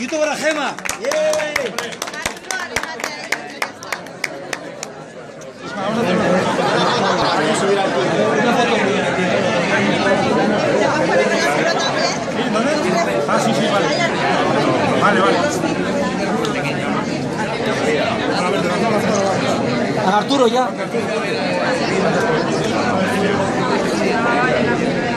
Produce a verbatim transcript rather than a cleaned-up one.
Quito para Gema. Ah, sí, sí, vale. Vale, vale. A Arturo ya.